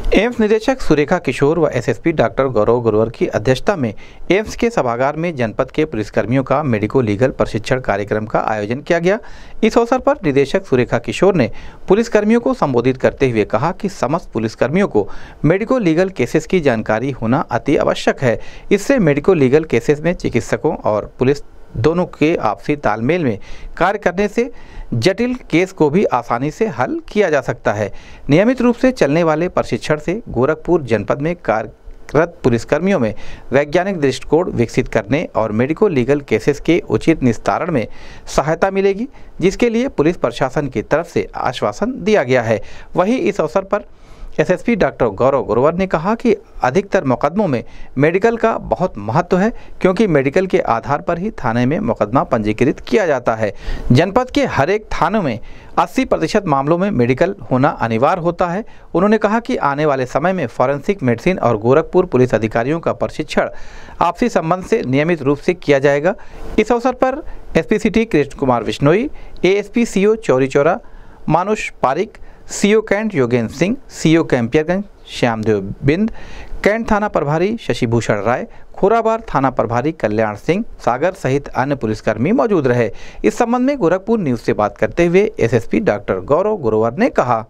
AIIMS निदेशक सुरेखा किशोर व SSP doctor गौरव गुरुवर की अध्यक्षता में एम्स के सभागार में जनपद के पुलिसकर्मियों का मेडिको लीगल प्रशिक्षण कार्यक्रम का आयोजन किया गया। इस अवसर पर निदेशक सुरेखा किशोर ने पुलिसकर्मियों को संबोधित करते हुए कहा कि समस्त पुलिसकर्मियों को मेडिको लीगल केसेस की जानकारी होना अति आवश्यक है। इससे मेडिको लीगल केसेस में चिकित्सकों और पुलिस दोनों के आपसी तालमेल में कार्य करने से जटिल केस को भी आसानी से हल किया जा सकता है। नियमित रूप से चलने वाले प्रशिक्षण से गोरखपुर जनपद में कार्यरत पुलिसकर्मियों में वैज्ञानिक दृष्टिकोण विकसित करने और मेडिको लीगल केसेस के उचित निस्तारण में सहायता मिलेगी, जिसके लिए पुलिस प्रशासन की तरफ से आश्वासन दिया गया है। वहीं इस अवसर पर एसएसपी डॉक्टर गौरव गुरुवर ने कहा कि अधिकतर मुकदमों में मेडिकल का बहुत महत्व है, क्योंकि मेडिकल के आधार पर ही थाने में मुकदमा पंजीकृत किया जाता है। जनपद के हर एक थानों में 80% मामलों में मेडिकल होना अनिवार्य होता है। उन्होंने कहा कि आने वाले समय में फॉरेंसिक मेडिसिन और गोरखपुर पुलिस अधिकारियों का प्रशिक्षण आपसी संबंध से नियमित रूप से किया जाएगा। इस अवसर पर SP city Krishna Kumar Bishnoi, ASP CO Chauri Chaura Manush Pareek, CO cantt Yogendra Singh, CO Campierganj Shyamdev Bind, cantt थाना प्रभारी शशिभूषण राय, खोराबार थाना प्रभारी कल्याण सिंह सागर सहित अन्य पुलिसकर्मी मौजूद रहे। इस संबंध में गोरखपुर न्यूज से बात करते हुए एसएसपी डॉक्टर गौरव गुरुवर ने कहा,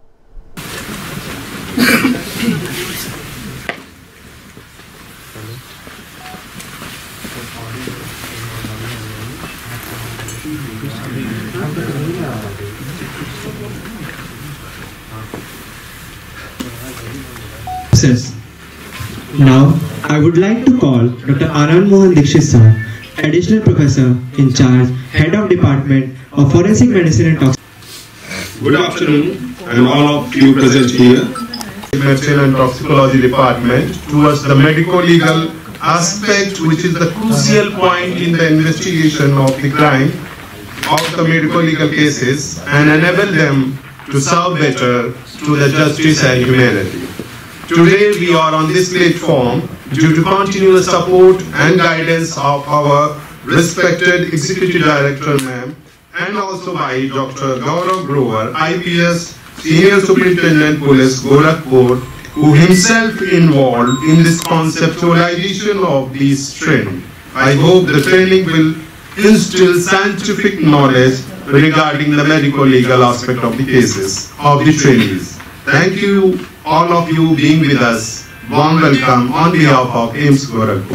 Now, I would like to call Dr. Anand Mohan Dikshit sir, Additional Professor in charge, Head of Department of Forensic Medicine and Toxicology. Good afternoon, and all of you present here. Medicine and Toxicology Department towards the medico-legal aspect, which is the crucial point in the investigation of the crime of the medico-legal cases, and enable them to serve better to the justice and humanity. Today we are on this platform due to continuous support and guidance of our respected Executive Director ma'am, and also by Dr. Gaurav Grover, IPS, Senior Superintendent Police Gorakhpur, who himself involved in this conceptualization of this training. I hope the training will instill scientific knowledge regarding the medico-legal aspect of the cases of the trainees. Thank you, all of you being with us. Warm welcome on behalf of AIIMS Gorakhpur.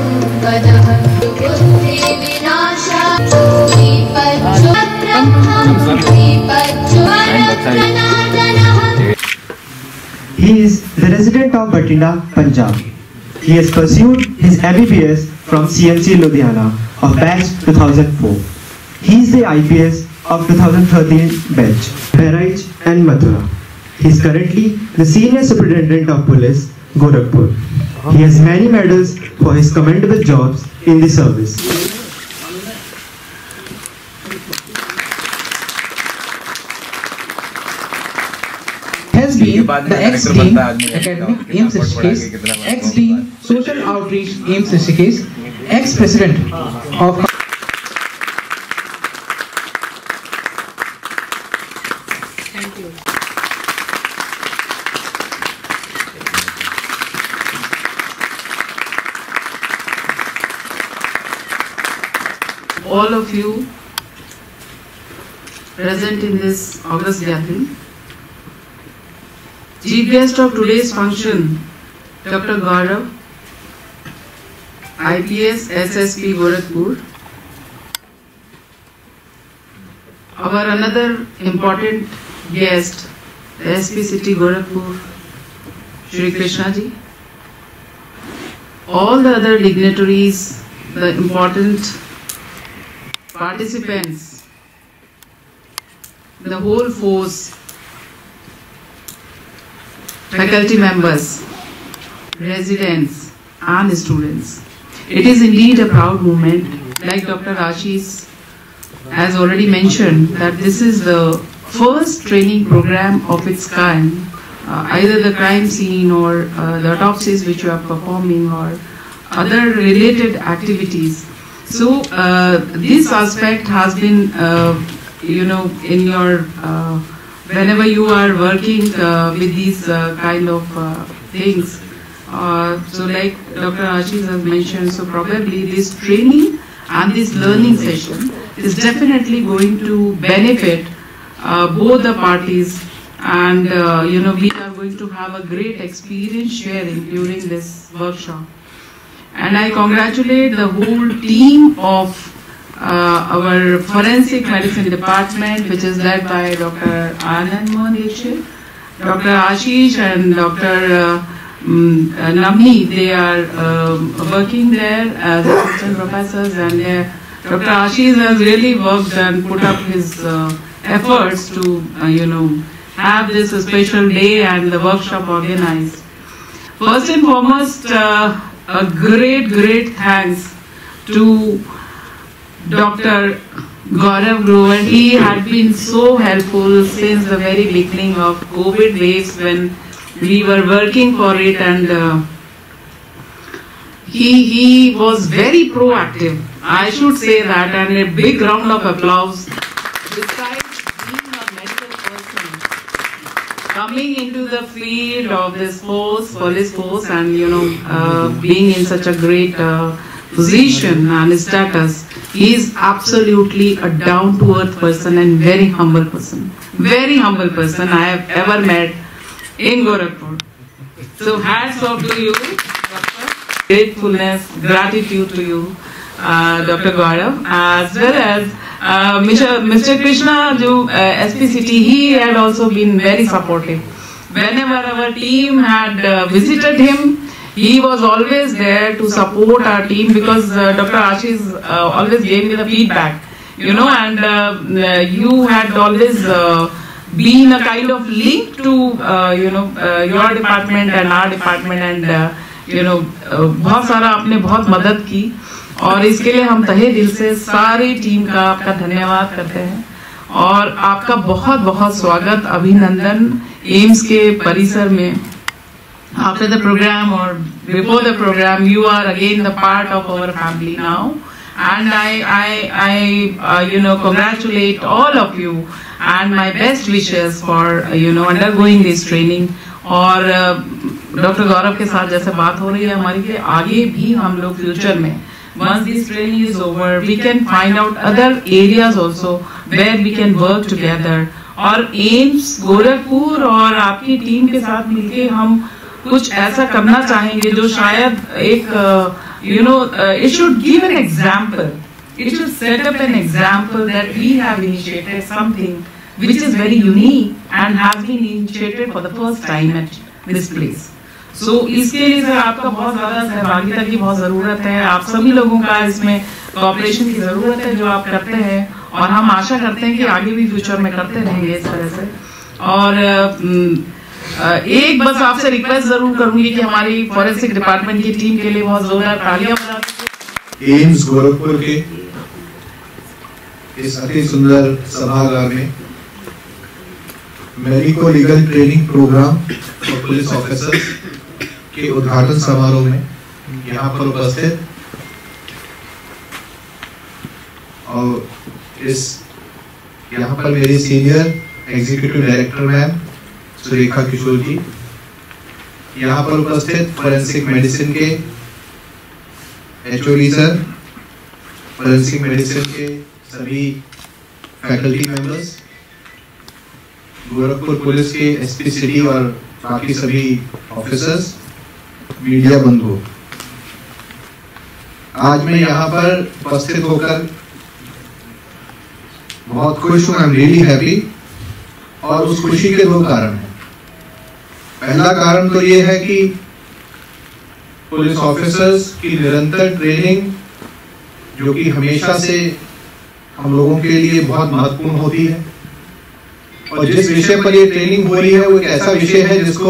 He is the resident of Batinda, Punjab. He has pursued his MBBS from CMC Ludhiana of batch 2004. He is the IPS of 2013 batch, Bahraich and Mathura. He is currently the Senior Superintendent of Police, Gorakhpur. He has many medals for his commendable jobs in the service. Has been the ex-Dean Academic AIIMS Rishikesh, ex-Dean Social Outreach AIIMS Rishikesh, ex-President of all of you present in this August gathering. Chief guest of today's function, Dr. Gaurav, IPS SSP Gorakhpur. Our another important guest, the SP City Gorakhpur, Shri Krishna ji. All the other dignitaries, the important participants, the whole force, faculty members, residents and students. It is indeed a proud moment, like Dr. Ashish has already mentioned, that this is the first training program of its kind, either the crime scene or the autopsies which you are performing or other related activities. So this aspect has been, in your whenever you are working with these kind of things. So like Dr. Ashish has mentioned, so probably this training and this learning session is definitely going to benefit both the parties, and we are going to have a great experience sharing during this workshop. And I congratulate the whole team of our forensic medicine department, which is led by Dr. Anand Mohan Dikshit, Dr. Ashish and Dr. Navni. They are working there as assistant professors, and Dr. Ashish has really worked and put up his efforts to have this special day and the workshop organized. First and foremost, a great thanks to Dr. Gaurav Grover. He had been so helpful since the very beginning of COVID waves when we were working for it, and he was very proactive, I should say that, and a big round of applause. Besides being a medical person, coming into the field of this police force, and being in such a great position and status, he is absolutely a down-to-earth person and very humble person I have ever met in Gorakhpur. So hats off to you, Doctor. Gratefulness, gratitude to you, Dr. Gaurav, as well as Mr. Krishna, SPCT. He had also been very supportive. Whenever our team had visited him, he was always there to support our team, because Dr. Ashish always gave me the feedback, and you had always been a kind of link to your department and our department, and बहुत सारा आपने बहुत मदद की, और इसके लिए हम तहे दिल से सारी टीम का आपका धन्यवाद करते हैं, और आपका बहुत बहुत स्वागत, अभिनंदन एम्स के परिसर में. After the program or before the program, you are again the part of our family now, and I congratulate all of you and my best wishes for undergoing this training. और doctor Gaurav के साथ जैसे बात हो रही है हमारी, कि आगे भी हम लोग फ्यूचर में, once this training is over, we can find out other areas also where we can work together. और एम्स गोरखपुर और आपकी टीम के साथ मिलके हम कुछ ऐसा करना चाहेंगे जो शायद एक it should give an example, it should set up an example that we have initiated something which is very unique and has been initiated for the first time at this place. So इसके लिए sir आपका बहुत ज़्यादा सहभागिता की बहुत ज़रूरत है, आप सभी लोगों का इसमें कोऑपरेशन की ज़रूरत है जो आप करते हैं, और हम आशा करते हैं कि आगे भी फ्यूचर में करते रहेंगे इस तरह से. और एक बस आपसे रिक्वेस्ट जरूर करूंगी कि हमारी फॉरेंसिक डिपार्टमेंट की टीम के लिए बहुत जोरदार तालियां बजा दीजिए. एम्स गोरखपुर के इस अति सुंदर सभागार में medico legal training program for police officers के उद्घाटन समारोह में यहाँ पर उपस्थित, और यहाँ पर मेरी senior executive director ma'am Surekha Kishore ji, यहाँ पर उपस्थित फोरेंसिक मेडिसिन के एचओडी सर, फोरेंसिक मेडिसिन के सभी फैकल्टी मेंबर्स, गोरखपुर पुलिस के एसपी सिटी और बाकी सभी ऑफिसर्स, मीडिया बंधु, आज मैं यहाँ पर उपस्थित होकर बहुत खुश हूँ. आई एम रियली हैप्पी, और उस खुशी के दो कारण हैं. पहला कारण तो ये है कि पुलिस ऑफिसर्स की निरंतर ट्रेनिंग, जो कि हमेशा से हम लोगों के लिए बहुत महत्वपूर्ण होती है, और जिस विषय पर ये ट्रेनिंग हो रही है वो एक ऐसा विषय है जिसको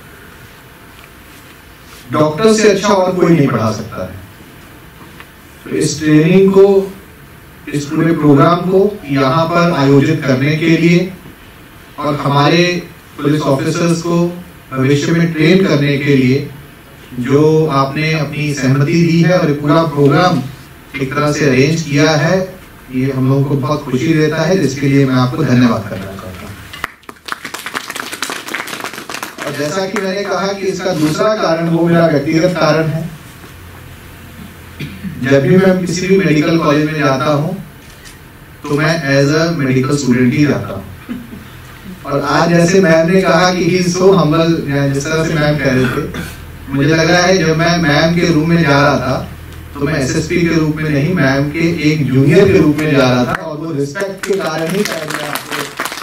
डॉक्टर से अच्छा और कोई नहीं पढ़ा सकता है. तो इस ट्रेनिंग को, इस पूरे प्रोग्राम को यहाँ पर आयोजित करने के लिए और हमारे पुलिस ऑफिसर्स को भविष्य में ट्रेन करने के लिए जो आपने अपनी सहमति दी है और पूरा प्रोग्राम एक तरह से अरेंज किया है, ये हम लोगों को बहुत खुशी देता है, जिसके लिए मैं आपको धन्यवाद करना चाहता हूँ. जैसा कि मैंने कहा कि इसका दूसरा कारण वो मेरा व्यक्तिगत कारण है। जब भी मैं किसी भी मेडिकल कॉलेज में जाता हूँ तो मैं एज अ मेडिकल स्टूडेंट ही जाता हूँ। और आज जैसे मैम ने कहा कि ही सो हम्बल, जिस तरह से मैम कह रहे थे, मुझे लग रहा है जब मैं मैम के रूम में जा रहा था तो मैं एसएसपी के रूप में नहीं, मैम के एक जूनियर के रूप में जा रहा था, और वो रिस्पेक्ट के कारण ही शायद मैं आपको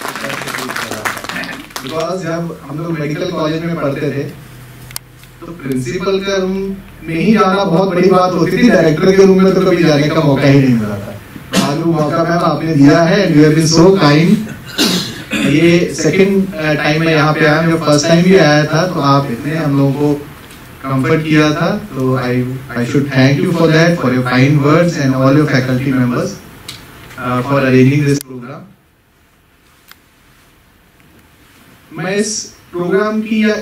बिकॉज जब हम लोग मेडिकल कॉलेज में पढ़ते थे तो प्रिंसिपल के रूम में ही जाना बहुत बड़ी बात होती थी, डायरेक्टर के रूम में तो कभी जाने का मौका ही नहीं मिला था। आज वो मौका मैम आपने दिया है, and you have been so kind. ये सेकंड टाइम मैं यहाँ पे आया, जब फर्स्ट टाइम भी आया था तो आप इतने हम लोगों को कंफर्ट किया था, तो I should thank you for that, for your kind words and all your faculty members for arranging this program. मैं इस प्रोग्राम की या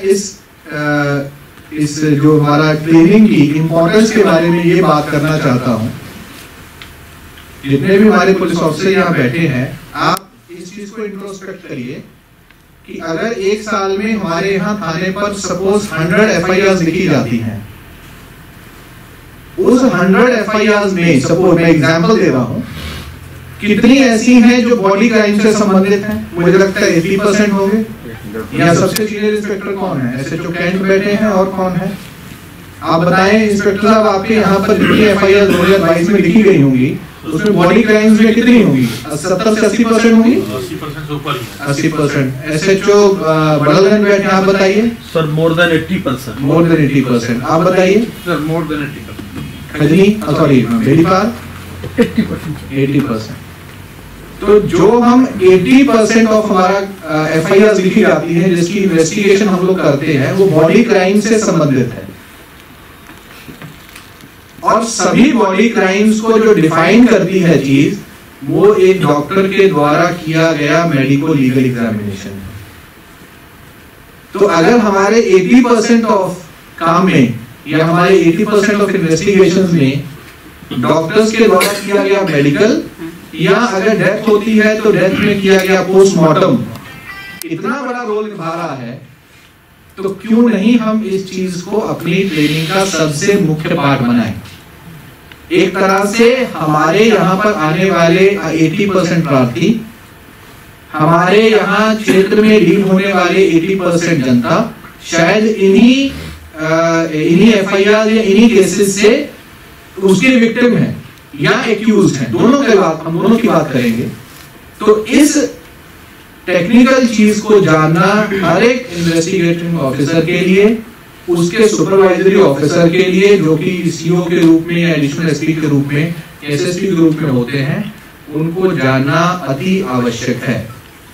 इस जो हमारा ट्रेनिंग की इम्पोर्टेंस के बारे में ये बात करना चाहता हूँ। जितने भी हमारे पुलिस ऑफिसर यहाँ बैठे हैं, आप इस चीज को इंट्रोस्पेक्ट करिए कि अगर एक साल में हमारे यहाँ थाने पर सपोज 100 एफआईआर लिखी जाती हैं, उस 100 एफआईआर में सपोज मैं एग्जांपल दे रहा हूँ, कितनी ऐसी हैं जो बॉडी क्राइम से संबंधित हैं? मुझे लगता है 80% होंगे। या सबसे सीनियर इंस्पेक्टर कौन है? एसएचओ कैंट बैठे हैं, और कौन है आप बताएं इंस्पेक्टर साहब, आपके यहाँ पर जितनी एफआईआर 2022 में लिखी गई होंगी उसमें बॉडी क्राइम्स में कितनी होंगी? 70 से 80% होंगी। 80%। एसएचओ बड़लगंज बैठे, आप बताइए sir. More than 80%। More than 80%। आप बताइए sir. More than 80%। Khajni sorry Belipar 80%। तो जो हम 80% ऑफ हमारा एफआईआर लिखी जाती है, जिसकी इन्वेस्टिगेशन हम लोग करते हैं, वो बॉडी क्राइम से संबंधित है। और सभी बॉडी क्राइम्स को जो डिफाइन करती है चीज, वो एक डॉक्टर के द्वारा किया गया मेडिको लीगल एग्जामिनेशन। तो अगर हमारे 80% ऑफ काम में या हमारे 80% ऑफ इन्वेस्टिगेशंस में डॉक्टर्स के द्वारा किया गया मेडिकल, या अगर डेथ होती है तो डेथ में किया गया पोस्टमार्टम इतना बड़ा रोल निभा रहा है, तो क्यों नहीं हम इस चीज को अपनी ट्रेनिंग का सबसे मुख्य पार्ट बनाएं। एक तरह से हमारे यहाँ पर आने वाले 80% प्रार्थी, हमारे यहाँ क्षेत्र में डील होने वाले 80% जनता शायद इन्हीं एफआईआर या इन्हीं केसेस से उसके विक्टिम है या एक्यूज्ड हैं। हम दोनों की बात करेंगे। तो इस टेक्निकल चीज को जानना हर एक इन्वेस्टिगेटिंग ऑफिसर के लिए, उसके सुपरवाइजरी ऑफिसर के लिए जो कि सीओ के रूप में या एडिशनल एसपी के रूप में, एसएसपी के रूप में होते हैं, उनको जानना अति आवश्यक है।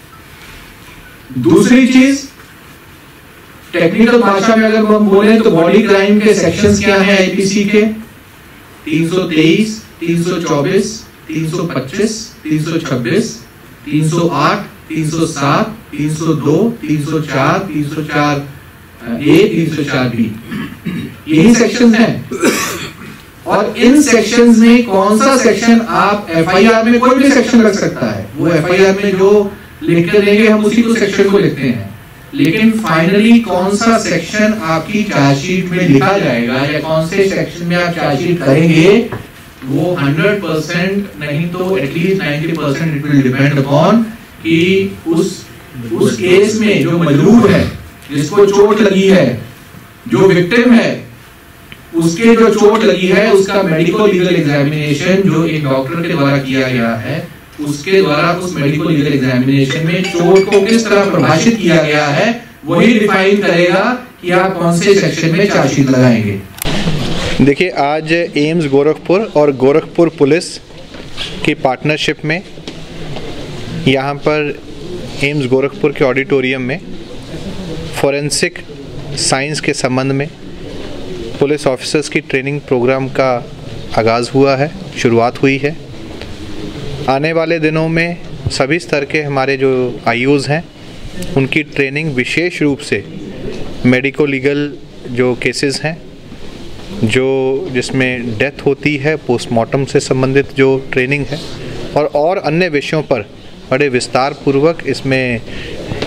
दूसरी चीज, टेक्निकल भाषा में अगर हम बोले तो बॉडी क्राइम के सेक्शंस क्या हैं आईपीसी के? 323, 324, 325, 326, 308, 307, 302, 304, 304 A, 304 B, यही सेक्शंस हैं। और इन सेक्शंस में कौन सा सेक्शन आप एफआईआर में, कोई भी सेक्शन लग सकता है, वो एफआईआर में जो लिख कर देंगे हम उसी को सेक्शन को लिखते हैं, लेकिन फाइनली कौन सा सेक्शन आपकी चार्जशीट में लिखा जाएगा या कौन से सेक्शन में आप चार्जशीट करेंगे, वो 100% नहीं तो at least 90% it will depend upon कि उस केस में जो मजरूर है, जिसको चोट लगी है, जो विक्टिम है, उसके जो चोट लगी है, उसका मेडिको लीगल एग्जामिनेशन जो एक डॉक्टर के द्वारा किया गया है, उसके द्वारा उस मेडिको लीगल एग्जामिनेशन में चोट को किस तरह परिभाषित किया गया है, वही डिफाइन करेगा कि आप कौन से सेक्शन में चार्जशीट लगाएंगे। देखिए, आज एम्स गोरखपुर और गोरखपुर पुलिस की पार्टनरशिप में यहाँ पर एम्स गोरखपुर के ऑडिटोरियम में फॉरेंसिक साइंस के संबंध में पुलिस ऑफिसर्स की ट्रेनिंग प्रोग्राम का आगाज़ हुआ है, शुरुआत हुई है। आने वाले दिनों में सभी स्तर के हमारे जो आईयूज़ हैं उनकी ट्रेनिंग विशेष रूप से मेडिको लीगल जो केसेस हैं, जो जिसमें डेथ होती है, पोस्टमार्टम से संबंधित जो ट्रेनिंग है, और अन्य विषयों पर बड़े विस्तार पूर्वक इसमें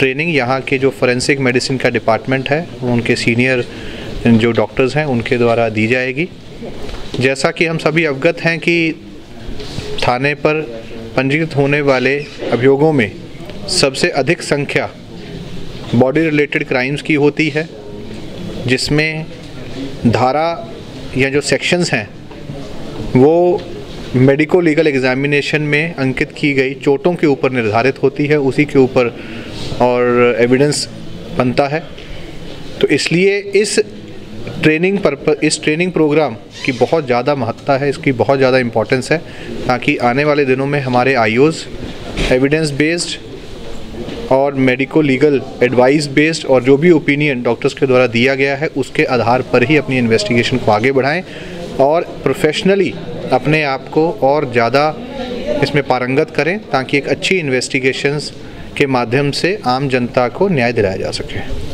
ट्रेनिंग यहाँ के जो फोरेंसिक मेडिसिन का डिपार्टमेंट है, उनके सीनियर जो डॉक्टर्स हैं उनके द्वारा दी जाएगी। जैसा कि हम सभी अवगत हैं कि थाने पर पंजीकृत होने वाले अभियोगों में सबसे अधिक संख्या बॉडी रिलेटेड क्राइम्स की होती है, जिसमें धारा या जो सेक्शंस हैं वो मेडिको लीगल एग्जामिनेशन में अंकित की गई चोटों के ऊपर निर्धारित होती है, उसी के ऊपर और एविडेंस बनता है। तो इसलिए इस ट्रेनिंग प्रोग्राम की बहुत ज़्यादा महत्ता है, इसकी बहुत ज़्यादा इम्पोर्टेंस है, ताकि आने वाले दिनों में हमारे आईओज़ एविडेंस बेस्ड और मेडिको लीगल एडवाइस बेस्ड और जो भी ओपिनियन डॉक्टर्स के द्वारा दिया गया है उसके आधार पर ही अपनी इन्वेस्टिगेशन को आगे बढ़ाएं और प्रोफेशनली अपने आप को और ज़्यादा इसमें पारंगत करें, ताकि एक अच्छी इन्वेस्टिगेशंस के माध्यम से आम जनता को न्याय दिलाया जा सके।